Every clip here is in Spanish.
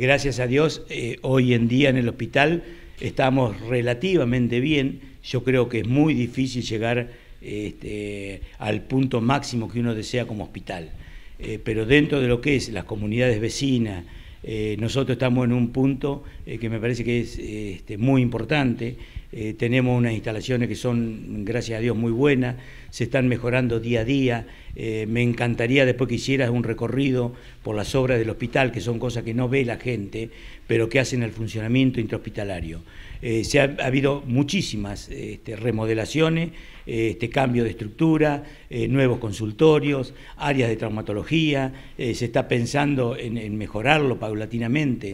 gracias a Dios, hoy en día en el hospital estamos relativamente bien. Yo creo que es muy difícil llegar al punto máximo que uno desea como hospital. Pero dentro de lo que es las comunidades vecinas, nosotros estamos en un punto que me parece que es muy importante. Tenemos unas instalaciones que son, gracias a Dios, muy buenas, se están mejorando día a día. Me encantaría después que hicieras un recorrido por las obras del hospital, que son cosas que no ve la gente, pero que hacen el funcionamiento intrahospitalario. Ha habido muchísimas remodelaciones, cambio de estructura, nuevos consultorios, áreas de traumatología. Se está pensando en mejorarlo paulatinamente.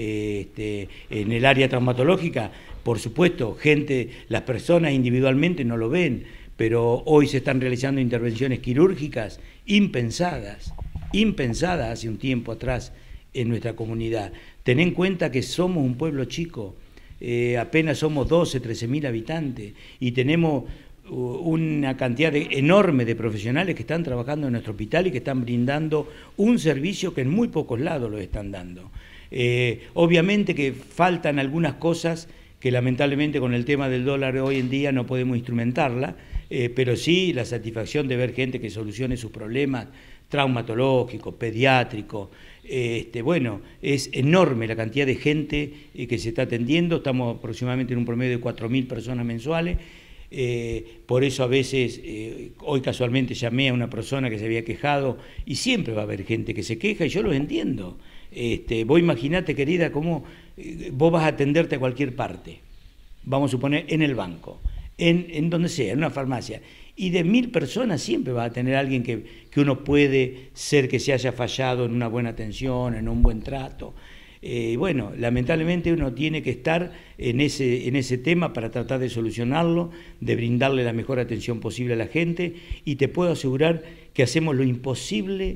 En el área traumatológica, por supuesto, las personas individualmente no lo ven, pero hoy se están realizando intervenciones quirúrgicas impensadas hace un tiempo atrás en nuestra comunidad. Ten en cuenta que somos un pueblo chico, apenas somos 12, 13.000 habitantes y tenemos una cantidad enorme de profesionales que están trabajando en nuestro hospital y que están brindando un servicio que en muy pocos lados lo están dando. Obviamente que faltan algunas cosas que lamentablemente con el tema del dólar hoy en día no podemos instrumentarla, pero sí la satisfacción de ver gente que solucione sus problemas traumatológicos, pediátricos. Bueno, es enorme la cantidad de gente que se está atendiendo. Estamos aproximadamente en un promedio de 4.000 personas mensuales. Por eso a veces, hoy casualmente llamé a una persona que se había quejado, y siempre va a haber gente que se queja y yo los entiendo. Vos imaginate, querida, cómo vos vas a atenderte a cualquier parte, vamos a suponer en el banco, en donde sea, en una farmacia, y de 1.000 personas siempre va a tener alguien que uno puede ser que se haya fallado en una buena atención, en un buen trato. Bueno, lamentablemente uno tiene que estar en ese tema para tratar de solucionarlo, de brindarle la mejor atención posible a la gente, y te puedo asegurar que hacemos lo imposible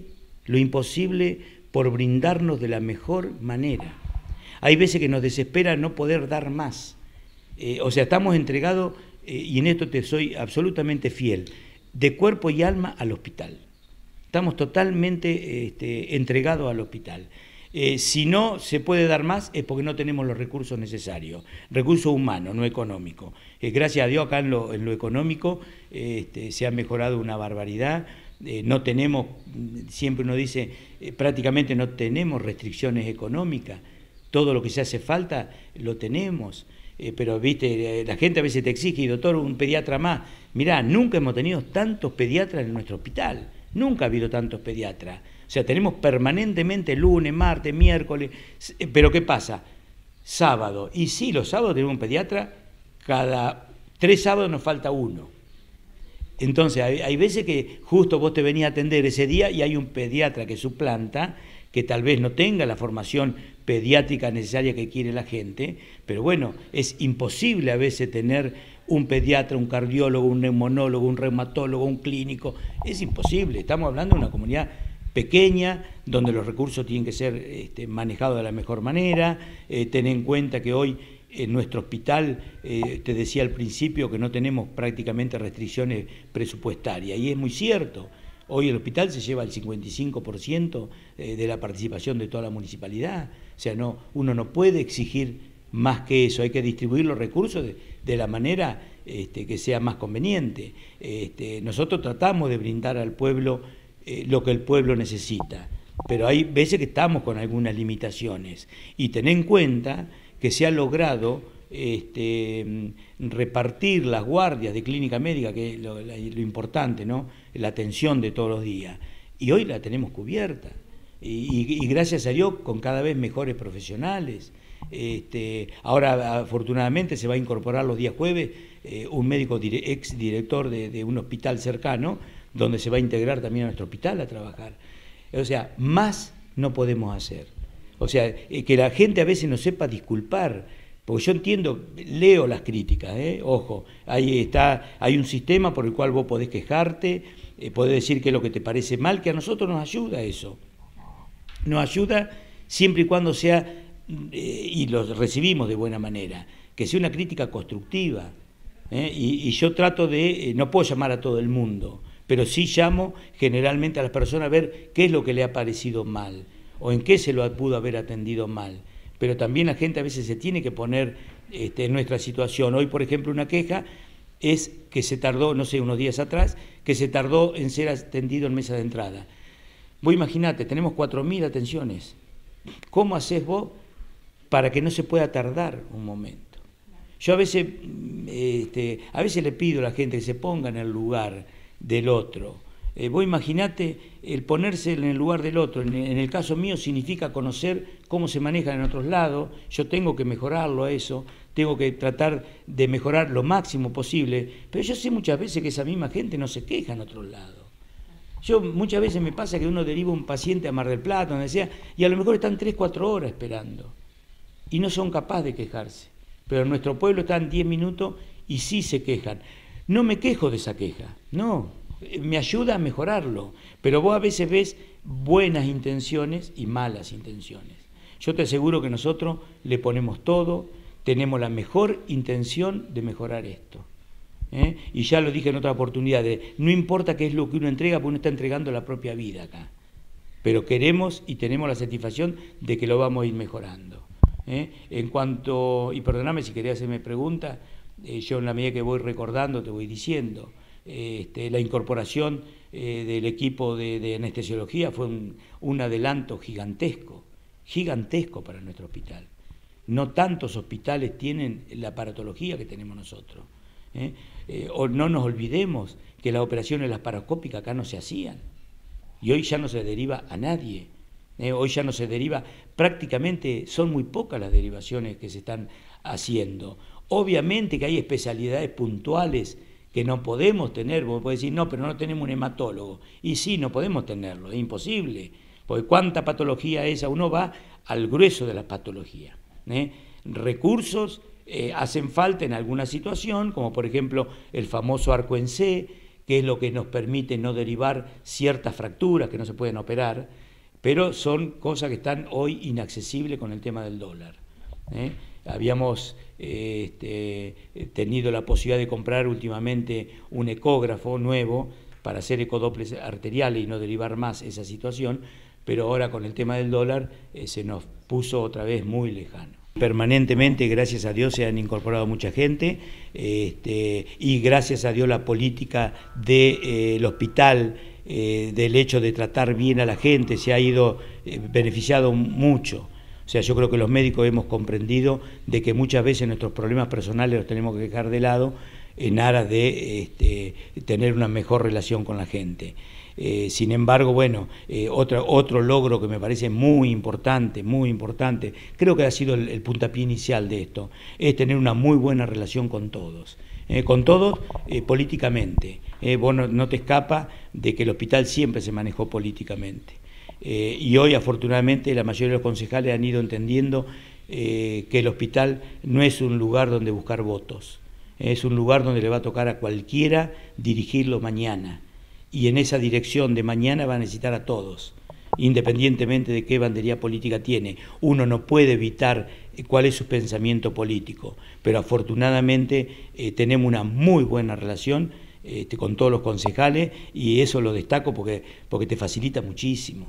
por brindarnos de la mejor manera. Hay veces que nos desespera no poder dar más. O sea, estamos entregados, y en esto te soy absolutamente fiel, de cuerpo y alma al hospital. Estamos totalmente entregados al hospital. Si no se puede dar más es porque no tenemos los recursos necesarios, recursos humanos, no económicos. Gracias a Dios acá en lo económico se ha mejorado una barbaridad. No tenemos, siempre uno dice, prácticamente no tenemos restricciones económicas. Todo lo que se hace falta lo tenemos. Pero viste, la gente a veces te exige, y doctor, un pediatra más. Mirá, nunca hemos tenido tantos pediatras en nuestro hospital, nunca ha habido tantos pediatras. O sea, tenemos permanentemente lunes, martes, miércoles, pero ¿qué pasa? Sábado, y sí, los sábados tenemos un pediatra, cada 3 sábados nos falta uno. Entonces, hay veces que justo vos te venís a atender ese día y hay un pediatra que suplanta, que tal vez no tenga la formación pediátrica necesaria que quiere la gente, pero bueno, es imposible a veces tener un pediatra, un cardiólogo, un neumonólogo, un reumatólogo, un clínico. Es imposible, estamos hablando de una comunidad pequeña, donde los recursos tienen que ser manejados de la mejor manera. Ten en cuenta que hoy en nuestro hospital, te decía al principio que no tenemos prácticamente restricciones presupuestarias, y es muy cierto. Hoy el hospital se lleva el 55% de la participación de toda la municipalidad. O sea, uno no puede exigir más que eso, hay que distribuir los recursos de la manera que sea más conveniente. Nosotros tratamos de brindar al pueblo lo que el pueblo necesita, pero hay veces que estamos con algunas limitaciones, y ten en cuenta que se ha logrado repartir las guardias de clínica médica, que es lo importante, ¿no? La atención de todos los días, y hoy la tenemos cubierta, y gracias a Dios con cada vez mejores profesionales. Ahora afortunadamente se va a incorporar los días jueves un médico ex director de un hospital cercano, donde se va a integrar también a nuestro hospital a trabajar. O sea, más no podemos hacer. O sea, que la gente a veces no sepa disculpar, porque yo entiendo, leo las críticas, ojo, hay un sistema por el cual vos podés quejarte, podés decir qué es lo que te parece mal, que a nosotros nos ayuda eso. Nos ayuda siempre y cuando sea, y lo recibimos de buena manera, que sea una crítica constructiva. Y yo trato de, no puedo llamar a todo el mundo, pero sí llamo generalmente a las personas a ver qué es lo que le ha parecido mal. o en qué se lo pudo haber atendido mal. Pero también la gente a veces se tiene que poner en nuestra situación. Hoy, por ejemplo, una queja es que se tardó, no sé, unos días atrás, que se tardó en ser atendido en mesa de entrada. Vos imaginate, tenemos 4.000 atenciones. ¿Cómo haces vos para que no se pueda tardar un momento? Yo a veces le pido a la gente que se ponga en el lugar del otro. Vos imaginate el ponerse en el lugar del otro. En el caso mío significa conocer cómo se maneja en otros lados. Yo tengo que mejorarlo a eso, tengo que tratar de mejorar lo máximo posible, pero yo sé muchas veces que esa misma gente no se queja en otros lados. Muchas veces me pasa que uno deriva un paciente a Mar del Plata, donde sea, y a lo mejor están 3, 4 horas esperando y no son capaces de quejarse. Pero en nuestro pueblo están 10 minutos y sí se quejan. No me quejo de esa queja, no. Me ayuda a mejorarlo, pero vos a veces ves buenas intenciones y malas intenciones. Yo te aseguro que nosotros le ponemos todo, tenemos la mejor intención de mejorar esto. Y ya lo dije en otra oportunidad, no importa qué es lo que uno entrega, porque uno está entregando la propia vida acá, pero queremos y tenemos la satisfacción de que lo vamos a ir mejorando. En cuanto, y perdóname si quería hacerme pregunta, yo en la medida que voy recordando te voy diciendo. La incorporación del equipo de anestesiología fue un adelanto gigantesco para nuestro hospital. No tantos hospitales tienen la aparatología que tenemos nosotros. O no nos olvidemos que las operaciones laparoscópicas acá no se hacían y hoy ya no se deriva a nadie. Hoy ya no se deriva, prácticamente son muy pocas las derivaciones que se están haciendo. Obviamente que hay especialidades puntuales que no podemos tener. Vos podés decir, no, pero no tenemos un hematólogo. Y sí, no podemos tenerlo, es imposible. Porque cuánta patología es esa, uno va al grueso de la patología. Recursos hacen falta en alguna situación, como por ejemplo el famoso arco en C, que es lo que nos permite no derivar ciertas fracturas que no se pueden operar, pero son cosas que están hoy inaccesibles con el tema del dólar. Habíamos tenido la posibilidad de comprar últimamente un ecógrafo nuevo para hacer ecodopples arteriales y no derivar más esa situación, pero ahora con el tema del dólar se nos puso otra vez muy lejano. Permanentemente, gracias a Dios, se han incorporado mucha gente y gracias a Dios la política del hospital, del hecho de tratar bien a la gente, se ha ido beneficiado mucho. O sea, yo creo que los médicos hemos comprendido de que muchas veces nuestros problemas personales los tenemos que dejar de lado en aras de tener una mejor relación con la gente. Sin embargo, bueno, otro logro que me parece muy importante, creo que ha sido el puntapié inicial de esto, es tener una muy buena relación con todos políticamente. Vos no te escapa de que el hospital siempre se manejó políticamente. Y hoy, afortunadamente, la mayoría de los concejales han ido entendiendo que el hospital no es un lugar donde buscar votos, es un lugar donde le va a tocar a cualquiera dirigirlo mañana. Y en esa dirección de mañana va a necesitar a todos, independientemente de qué bandería política tiene. Uno no puede evitar cuál es su pensamiento político, pero afortunadamente tenemos una muy buena relación con todos los concejales y eso lo destaco porque te facilita muchísimo.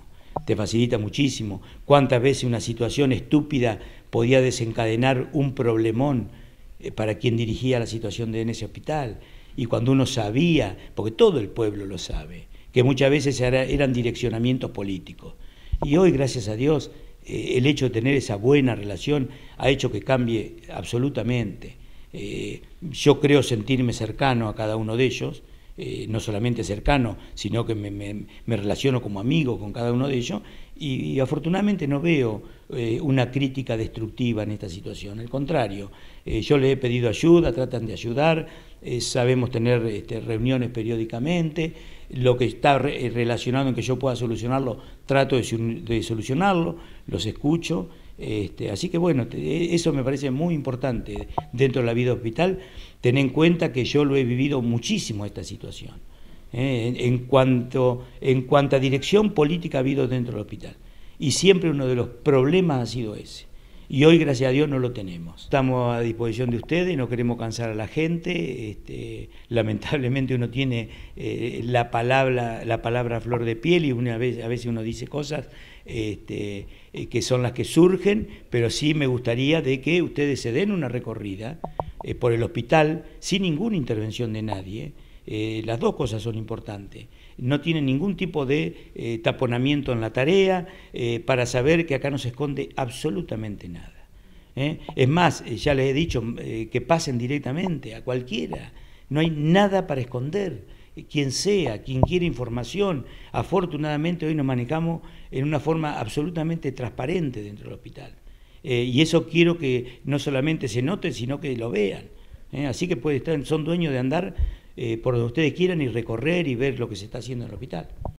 Cuántas veces una situación estúpida podía desencadenar un problemón para quien dirigía la situación en ese hospital. Y cuando uno sabía, porque todo el pueblo lo sabe, que muchas veces eran direccionamientos políticos. Y hoy, gracias a Dios, el hecho de tener esa buena relación ha hecho que cambie absolutamente. Yo creo sentirme cercano a cada uno de ellos, no solamente cercano, sino que me relaciono como amigo con cada uno de ellos, y afortunadamente no veo una crítica destructiva en esta situación. Al contrario, yo le he pedido ayuda, tratan de ayudar, sabemos tener reuniones periódicamente, lo que está relacionado en que yo pueda solucionarlo, trato de solucionarlo, los escucho. Así que bueno, eso me parece muy importante dentro de la vida hospital, tener en cuenta que yo lo he vivido muchísimo esta situación, en cuanto a dirección política ha habido dentro del hospital, y siempre uno de los problemas ha sido ese, y hoy gracias a Dios no lo tenemos. Estamos a disposición de ustedes, no queremos cansar a la gente, lamentablemente uno tiene la palabra a flor de piel y a veces uno dice cosas que son las que surgen, pero sí me gustaría de que ustedes se den una recorrida por el hospital sin ninguna intervención de nadie. Las dos cosas son importantes. No tienen ningún tipo de taponamiento en la tarea para saber que acá no se esconde absolutamente nada. Es más, ya les he dicho que pasen directamente a cualquiera. No hay nada para esconder. Quien sea, quien quiera información. Afortunadamente hoy nos manejamos en una forma absolutamente transparente dentro del hospital. Y eso quiero que no solamente se note, sino que lo vean. Así que son dueños de andar por donde ustedes quieran y recorrer y ver lo que se está haciendo en el hospital.